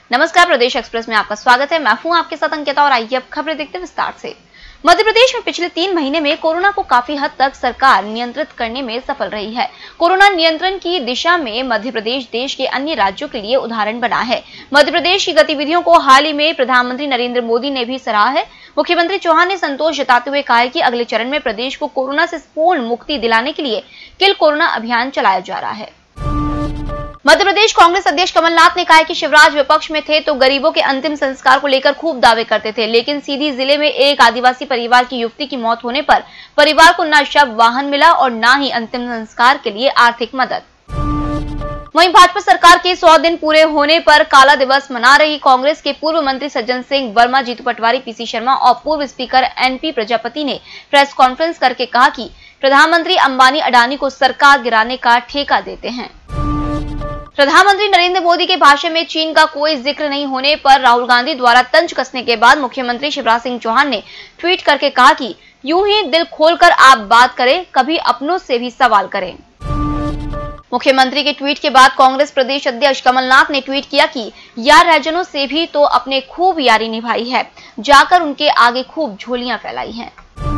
नमस्कार, प्रदेश एक्सप्रेस में आपका स्वागत है। मैं हूं आपके साथ अंकिता और आइए अब खबरें देखते हैं विस्तार से। मध्य प्रदेश में पिछले 3 महीने में कोरोना को काफी हद तक सरकार नियंत्रित करने में सफल रही है। कोरोना नियंत्रण की दिशा में मध्य प्रदेश देश के अन्य राज्यों के लिए उदाहरण बना है। मध्य प्रदेश की गतिविधियों को हाल ही में प्रधानमंत्री नरेंद्र मोदी ने भी सराहा है। मुख्यमंत्री चौहान ने संतोष जताते हुए कहा है कि अगले चरण में प्रदेश को कोरोना से पूर्ण मुक्ति दिलाने के लिए किल कोरोना अभियान चलाया जा रहा है। मध्य प्रदेश कांग्रेस अध्यक्ष कमलनाथ ने कहा है कि शिवराज विपक्ष में थे तो गरीबों के अंतिम संस्कार को लेकर खूब दावे करते थे, लेकिन सीधी जिले में एक आदिवासी परिवार की युवती की मौत होने पर परिवार को न शव वाहन मिला और न ही अंतिम संस्कार के लिए आर्थिक मदद। वहीं भाजपा सरकार के 100 दिन पूरे होने पर काला दिवस मना रही कांग्रेस के पूर्व मंत्री सज्जन सिंह वर्मा, जीतू पटवारी, पीसी शर्मा और पूर्व स्पीकर एनपी प्रजापति ने प्रेस कॉन्फ्रेंस करके कहा कि प्रधानमंत्री अंबानी अडानी को सरकार गिराने का ठेका देते हैं। प्रधानमंत्री नरेंद्र मोदी के भाषण में चीन का कोई जिक्र नहीं होने पर राहुल गांधी द्वारा तंज कसने के बाद मुख्यमंत्री शिवराज सिंह चौहान ने ट्वीट करके कहा कि यूं ही दिल खोलकर आप बात करें, कभी अपनों से भी सवाल करें। मुख्यमंत्री के ट्वीट के बाद कांग्रेस प्रदेश अध्यक्ष कमलनाथ ने ट्वीट किया कि यार रैजनों से भी तो अपने खूब यारी निभाई है, जाकर उनके आगे खूब झोलियां फैलाई हैं।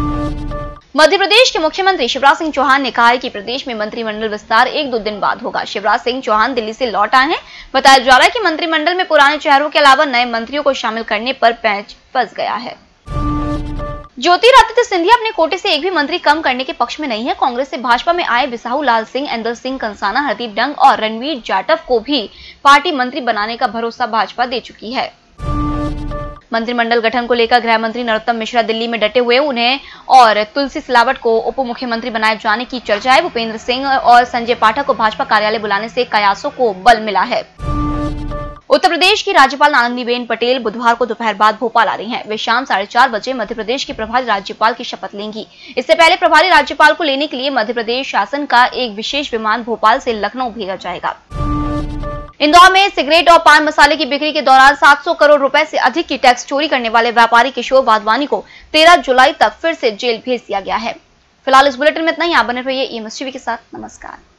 मध्य प्रदेश के मुख्यमंत्री शिवराज सिंह चौहान ने कहा है कि प्रदेश में मंत्रिमंडल विस्तार 1-2 दिन बाद होगा। शिवराज सिंह चौहान दिल्ली से लौट आए हैं। बताया जा रहा है कि मंत्रिमंडल में पुराने चेहरों के अलावा नए मंत्रियों को शामिल करने पर पेंच फंस गया है। ज्योतिरादित्य सिंधिया अपने कोटे से एक भी मंत्री कम करने के पक्ष में नहीं है। कांग्रेस से भाजपा में आए बिसाहू लाल सिंह, इंदर सिंह कंसाना, हरदीप डंग और रणवीर जाटव को भी पार्टी मंत्री बनाने का भरोसा भाजपा दे चुकी है। मंत्रिमंडल गठन को लेकर गृह मंत्री नरोत्तम मिश्रा दिल्ली में डटे हुए, उन्हें और तुलसी सिलावट को उप मुख्यमंत्री बनाए जाने की चर्चा है। भूपेंद्र सिंह और संजय पाठक को भाजपा कार्यालय बुलाने से कयासों को बल मिला है। उत्तर प्रदेश की राज्यपाल आनंदीबेन पटेल बुधवार को दोपहर बाद भोपाल आ रही हैं। वे शाम 4:30 बजे मध्य प्रदेश की प्रभारी राज्यपाल की शपथ लेंगी। इससे पहले प्रभारी राज्यपाल को लेने के लिए मध्य प्रदेश शासन का एक विशेष विमान भोपाल से लखनऊ भेजा जाएगा। इंदौर में सिगरेट और पान मसाले की बिक्री के दौरान 700 करोड़ रुपए से अधिक की टैक्स चोरी करने वाले व्यापारी किशोर वाधवानी को 13 जुलाई तक फिर से जेल भेज दिया गया है। फिलहाल इस बुलेटिन में इतना ही। आप बने रहिए EMS टीवी के साथ। नमस्कार।